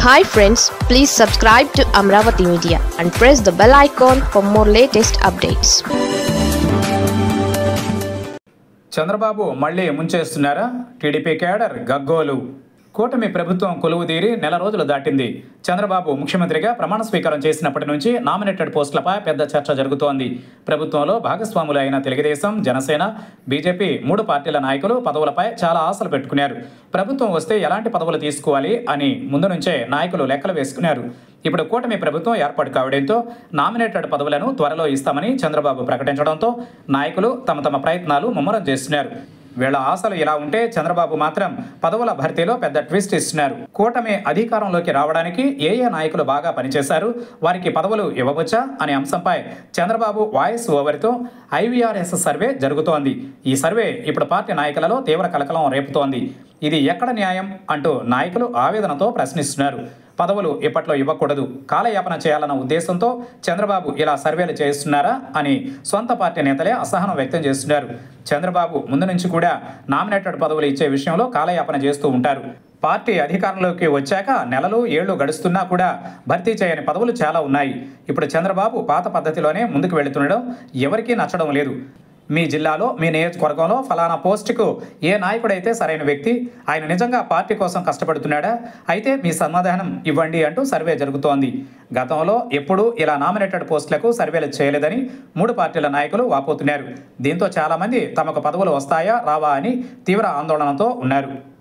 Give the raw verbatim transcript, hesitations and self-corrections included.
Hi friends, please subscribe to Amravati Media and press the bell icon for more latest updates. Chandrababu మళ్ళీ ముంచేస్తున్నారా? TDP cadre గగ్గోలు. కూటమి ప్రభుత్వం కొలువుదీరి నెల రోజులు దాటింది. చంద్రబాబు ముఖ్యమంత్రిగా ప్రమాణ స్వీకారం చేసినప్పటి నుంచి నామినేటెడ్ పోస్టులపై పెద్ద చర్చ జరుగుతోంది. ప్రభుత్వంలో భాగస్వాములు అయిన తెలుగుదేశం, జనసేన, బీజేపీ మూడు పార్టీల నాయకులు పదవులపై చాలా ఆశలు పెట్టుకున్నారు. ప్రభుత్వం వస్తే ఎలాంటి పదవులు తీసుకోవాలి అని ముందు నుంచే నాయకులు లెక్కలు వేసుకున్నారు. ఇప్పుడు కూటమి ప్రభుత్వం ఏర్పాటు కావడంతో నామినేటెడ్ పదవులను త్వరలో ఇస్తామని చంద్రబాబు ప్రకటించడంతో నాయకులు తమ తమ ప్రయత్నాలు ముమ్మరం చేస్తున్నారు. వీళ్ళ ఆశలు ఇలా ఉంటే చంద్రబాబు మాత్రం పదవుల భర్తీలో పెద్ద ట్విస్ట్ ఇస్తున్నారు. కూటమి అధికారంలోకి రావడానికి ఏ ఏ నాయకులు బాగా పనిచేశారు, వారికి పదవులు ఇవ్వవచ్చా అనే అంశంపై చంద్రబాబు వాయిస్ ఓవర్తో ఐవీఆర్ఎస్ సర్వే జరుగుతోంది. ఈ సర్వే ఇప్పుడు పార్టీ నాయకులలో తీవ్ర కలకలం రేపుతోంది. ఇది ఎక్కడ న్యాయం అంటూ నాయకులు ఆవేదనతో ప్రశ్నిస్తున్నారు. పదవులు ఇప్పట్లో ఇవ్వకూడదు, కాలయాపన చేయాలన్న ఉద్దేశంతో చంద్రబాబు ఇలా సర్వేలు చేస్తున్నారా అని సొంత పార్టీ నేతలే అసహనం వ్యక్తం చేస్తున్నారు. చంద్రబాబు ముందు నుంచి కూడా నామినేటెడ్ పదవులు ఇచ్చే విషయంలో కాలయాపన చేస్తూ ఉంటారు. పార్టీ అధికారంలోకి వచ్చాక నెలలు ఏళ్లు గడుస్తున్నా కూడా భర్తీ చేయని పదవులు చాలా ఉన్నాయి. ఇప్పుడు చంద్రబాబు పాత పద్ధతిలోనే ముందుకు వెళుతుండడం ఎవరికీ నచ్చడం లేదు. మీ జిల్లాలో, మీ నియోజకవర్గంలో ఫలానా పోస్టుకు ఏ నాయకుడైతే సరైన వ్యక్తి, ఆయన నిజంగా పార్టీ కోసం కష్టపడుతున్నాడా, అయితే మీ సమాధానం ఇవ్వండి అంటూ సర్వే జరుగుతోంది. గతంలో ఎప్పుడూ ఇలా నామినేటెడ్ పోస్టులకు సర్వేలు చేయలేదని మూడు పార్టీల నాయకులు వాపోతున్నారు. దీంతో చాలామంది తమకు పదవులు వస్తాయా రావా అని తీవ్ర ఆందోళనతో ఉన్నారు.